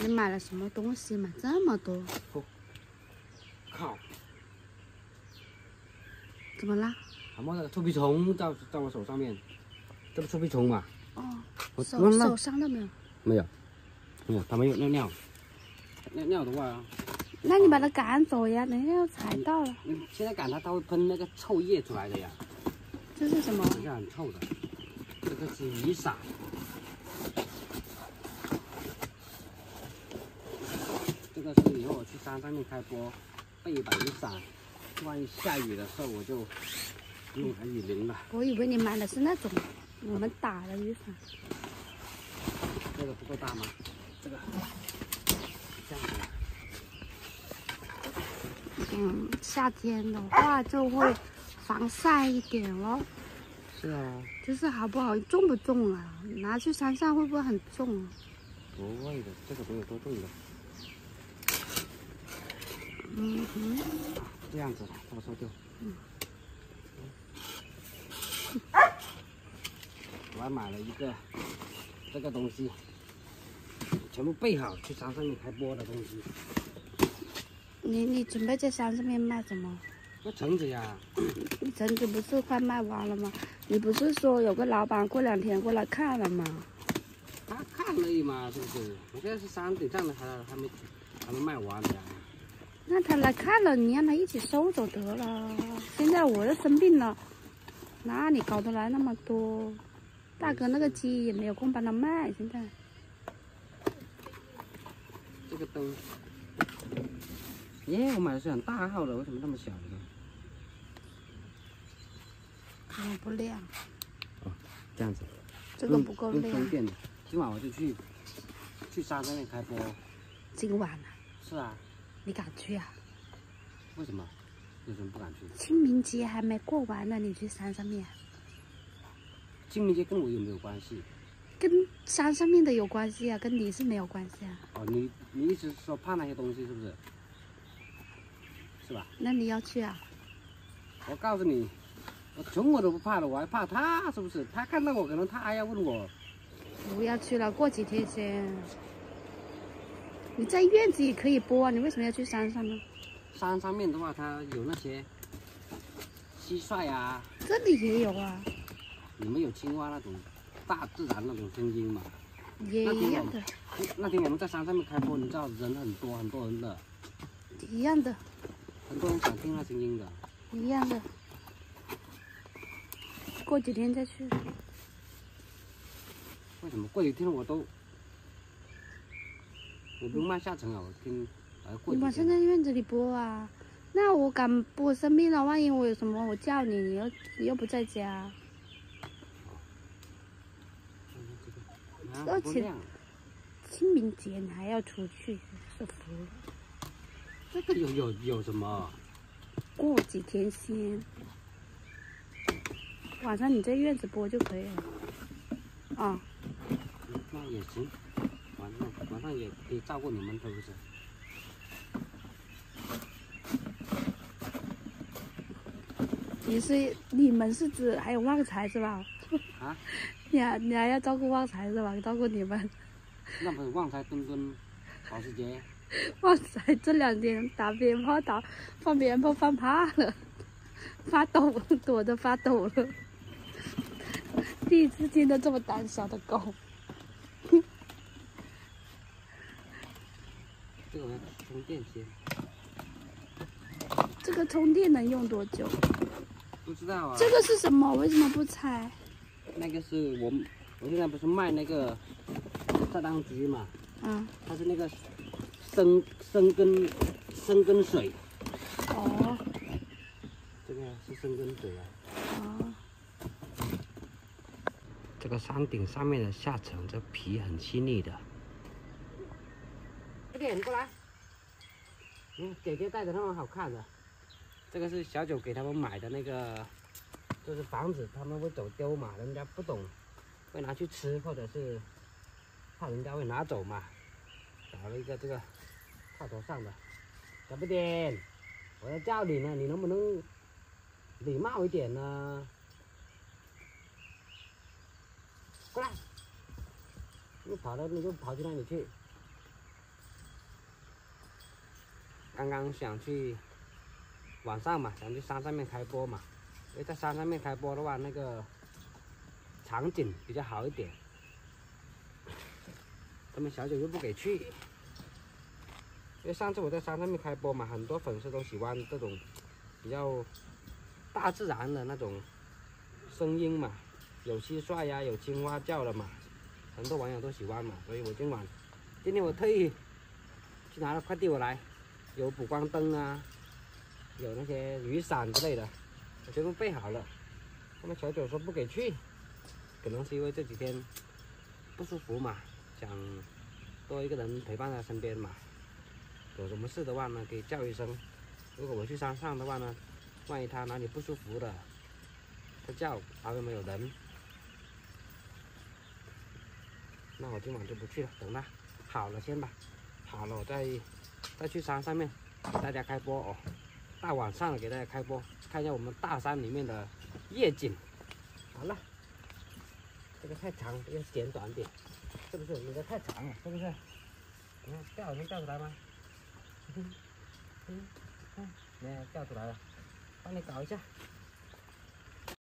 你买了什么东西嘛？这么多？ 靠！ 怎么啦？ 什么那个臭屁虫在我手上面，这不臭屁虫嘛？ 哦， 我手伤了没有？ 没有，没有，它没有尿尿的话， 那你把它赶走呀，人家要踩到了。 你现在赶它，它会喷那个臭液出来的呀。 这是什么？ 这个很臭的，这个是雨伞。这个是以后我去山上面开播，备一把雨伞，万一下雨的时候我就不用拿雨淋了。 我以为你买的是那种我们打的雨伞。 这个不够大吗？这个这样子。 夏天的话就会防晒一点咯。 是啊。 就是好不好，重不重啊？拿去山上会不会很重啊？ 不会的，这个没有多重的。这样子，把它收掉。我还买了一个这个东西，全部备好去山上面开播的东西。 你准备在山上面卖什么？ 那橙子呀。 你橙子不是快卖完了吗？你不是说有个老板过2天过来看了吗？ 他看了一嘛，是不是？我现在是山顶上的，还没卖完的呀。 那他来看了，你让他一起收走得了。现在我又生病了，哪里搞得来那么多？大哥那个鸡也没有空帮他卖，现在。 这个灯，耶，我买的是很大号的，为什么那么小的呢？ 可能不亮。 哦，这样子。 这个不够亮。 充电的，今晚我就去山上面开播。 今晚啊？ 是啊。 你敢去啊？ 为什么？为什么不敢去？ 清明节还没过完呢，你去山上面？ 清明节跟我有没有关系？ 跟山上面的有关系啊，跟你是没有关系啊。 哦，你意思是说怕那些东西是不是？是吧？ 那你要去啊？ 我告诉你，我虫我都不怕了，我还怕他，是不是？他看到我，可能他还要问我。 不要去了，过几天先。你在院子也可以播啊，你为什么要去山上呢？ 山上面的话，它有那些蟋蟀啊。 这里也有啊。 你们有青蛙那种大自然那种声音嘛？ 也一样的。 那天我们在山上面开播，你知道人很多人的。 一样的。 很多人想听那声音的。 一样的。过几天再去。 为什么过几天我不用卖下沉啊？我听过几天。 你晚上在院子里播啊？那我敢播生病了，万一我有什么，我叫你，你又不在家。而且清明节你还要出去，是服了。 这个有什么？ 过几天先。晚上你在院子播就可以了。啊。 那也行，晚上也可以照顾你们，是不是？ 你们是指还有旺财是吧？ 啊？ 你还要照顾旺财是吧？照顾你们。 那不是旺财墩墩，保时捷。 旺财这2天打鞭炮放鞭炮放怕了，发抖，躲得发抖了。第一次见到这么胆小的狗。 这个我要充电先。 这个充电能用多久？ 不知道啊。 这个是什么？为什么不拆？ 那个是我现在不是卖那个砂糖橘嘛？ 嗯。 它是那个生根水。 哦。 这个是生根水啊。 哦。 这个山顶上面的下层，这皮很细腻的。快点过来！姐姐带的那么好看的。这个是小九给他们买的那个，就是防止他们会走丢嘛，人家不懂，会拿去吃，或者是怕人家会拿走嘛。找了一个这个套头上的，小不点，我要叫你呢，你能不能礼貌一点呢？过来，你就跑去那里去。 刚刚想去晚上嘛，想去山上面开播嘛，因为在山上面开播的话，那个场景比较好一点。他们小九又不给去，因为上次我在山上面开播嘛，很多粉丝都喜欢这种比较大自然的那种声音嘛，有蟋蟀呀，有青蛙叫的嘛，很多网友都喜欢嘛，所以我今天我特意去拿了快递回来，有补光灯啊，有那些雨伞之类的，我全部备好了。他们小九说不给去，可能是因为这几天不舒服嘛，想多一个人陪伴在身边嘛。有什么事的话呢，可以叫一声。如果我去山上的话呢，万一他哪里不舒服的，他叫旁边没有人，那我今晚就不去了，等他好了先吧。好了，我再去山上面给大家开播哦。大晚上的给大家开播，看一下我们大山里面的夜景。好了，这个太长，要剪短点，是不是？有的太长了，是不是？你看掉能掉出来吗？你看掉出来了，帮你搞一下。